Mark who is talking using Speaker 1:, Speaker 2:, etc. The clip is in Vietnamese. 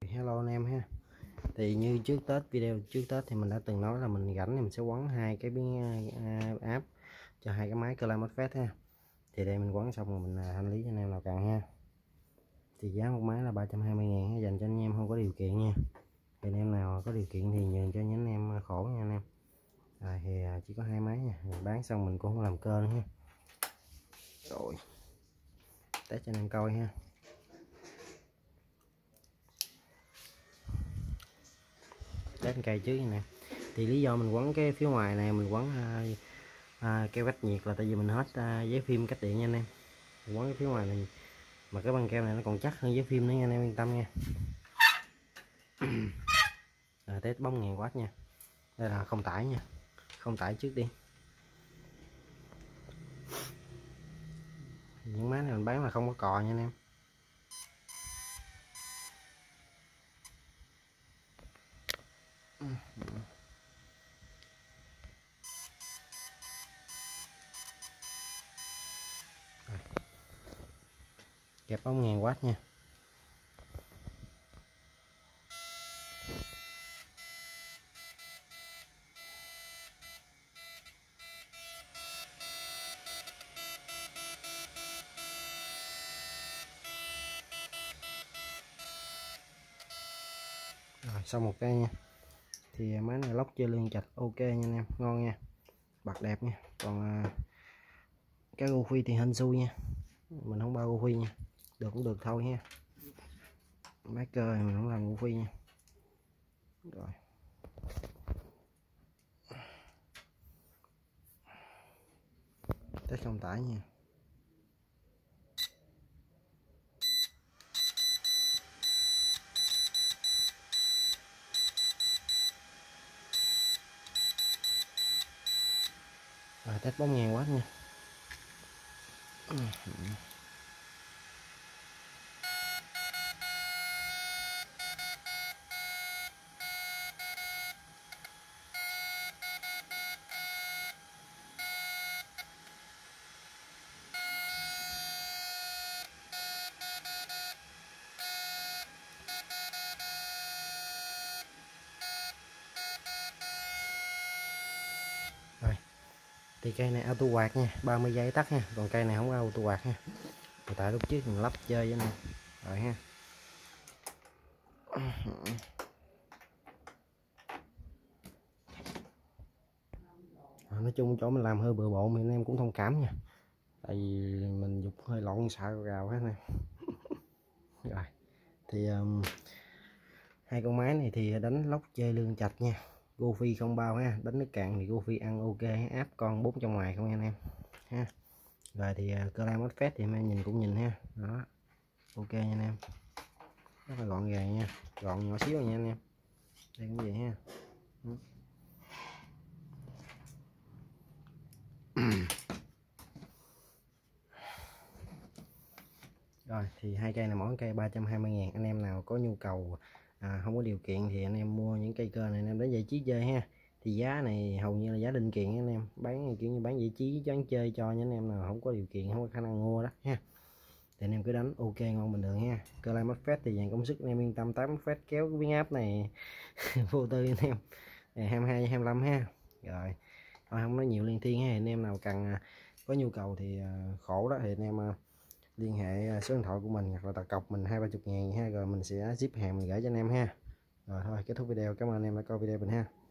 Speaker 1: Hello anh em ha. Thì như trước Tết, video trước Tết thì mình đã từng nói là mình rảnh thì mình sẽ quấn hai cái biến áp cho hai cái máy Clyde MOSFET ha. Thì đây mình quấn xong rồi mình thanh lý cho anh em nào cần ha. Thì giá một máy là 320.000 dành cho anh em không có điều kiện nha. Thì anh em nào có điều kiện thì nhường cho những anh em khổ nha anh em. Thì chỉ có hai máy nha, mình bán xong mình cũng không làm cơ nữa ha. Rồi test cho anh em coi ha. Test cây trước nè. Thì lý do mình quấn cái phía ngoài này, mình quấn keo cách nhiệt là tại vì mình hết giấy phim cách điện nha anh em. Mình quấn cái phía ngoài này mà cái băng keo này nó còn chắc hơn giấy phim nữa nha anh em, yên tâm nha. Test bóng 1000W nha. Đây là không tải nha, không tải trước đi. Những máy này mình bán là không có cò nha anh em. Kẹp bóng 1000W nha. Rồi xong một cây nha. Thì máy này lóc chơi lương chạch ok nha anh em, ngon nha, bật đẹp nha. Còn cái gô phi thì hên xui nha, mình không bao gô phi nha, được cũng được thôi ha. Máy cơ mình không làm gô phi nha. Rồi test không tải nha. Rồi test bóng 1000W nha. Rồi thì cây này auto quạt nha, 30 giây tắt nha, còn cây này không có auto quạt nha. Tại lúc trước mình lắp chơi với này rồi ha. Nói chung chỗ mình làm hơi bừa bộn thì anh em cũng thông cảm nha, tại vì mình dục hơi lộn sợ gào hết nè. Rồi thì hai con máy này thì đánh lóc chơi lương chạch nha, gô phi không bao ha, đánh nước cạn thì gô phi ăn ok, áp con 4 trong ngoài không nha anh em ha. Rồi thì Clyde MOSFET thì em nhìn cũng nhìn ha, đó ok nha anh em, rất là gọn gàng nha, gọn nhỏ xíu nha anh em. Đây cũng vậy ha. Rồi thì hai cây này mỗi cây 320.000, anh em nào có nhu cầu không có điều kiện thì anh em mua những cây cơ này anh em đến giải trí chơi ha. Thì giá này hầu như là giá định kiện anh em, bán kiểu như bán giải trí bán chơi cho những anh em nào không có điều kiện, không có khả năng mua đó ha. Thì anh em cứ đánh ok ngon bình thường ha. Clyde MOSFET thì dàn công suất anh em yên tâm, 8 phép kéo cái biến áp này vô tư anh em. 22 25 ha. Rồi thôi không nói nhiều liên thiên ha. Anh em nào cần có nhu cầu thì khổ đó thì anh em liên hệ số điện thoại của mình hoặc là đặt cọc mình 20-30 ngàn ha, rồi mình sẽ ship hàng mình gửi cho anh em ha. Rồi thôi kết thúc video, cảm ơn anh em đã coi video mình ha.